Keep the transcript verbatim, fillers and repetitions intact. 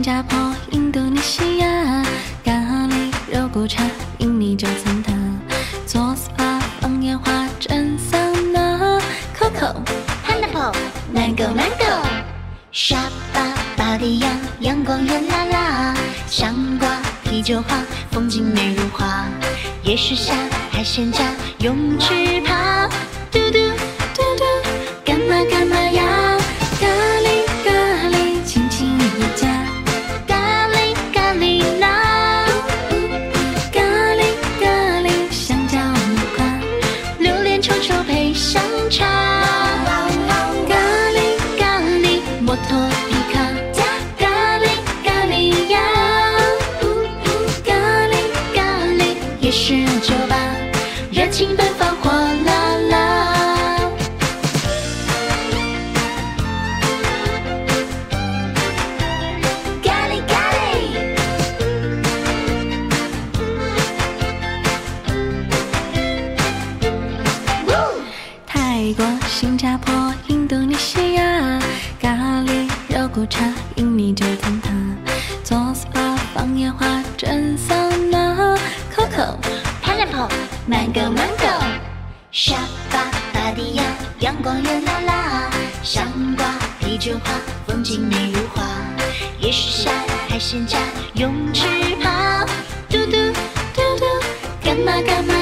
新加坡、印度尼西亚，咖喱肉骨茶，印尼九层塔，做 S P A 放烟花，蒸桑拿 ，Coco、 Pineapple、Mango、Mango， 沙巴、芭提雅，阳光热辣辣，香瓜、啤酒花，风景美如画，夜市下，海鲜家，泳池趴，嘟嘟嘟嘟，干嘛干嘛呀？ 咖喱咖喱，亲亲一家， 咖喱咖喱啦， 咖喱咖喱，香蕉木瓜， 榴莲臭臭配香茶， 咖喱咖喱， 摩托皮卡，咖喱咖喱呀， 咖喱咖喱， 夜市酒吧，热情奔放火辣辣。咖喱咖喱， 泰国、新加坡、印度尼西亚，咖喱肉骨茶，印尼九层塔，做 S P A 放烟花，蒸桑拿 ，Coco、 Pineapple、Mango Mango， 沙巴、芭提雅，阳光热辣辣，香瓜、啤酒花，风景美如画，夜市下，海鲜家，泳池趴，嘟嘟嘟嘟，干嘛干嘛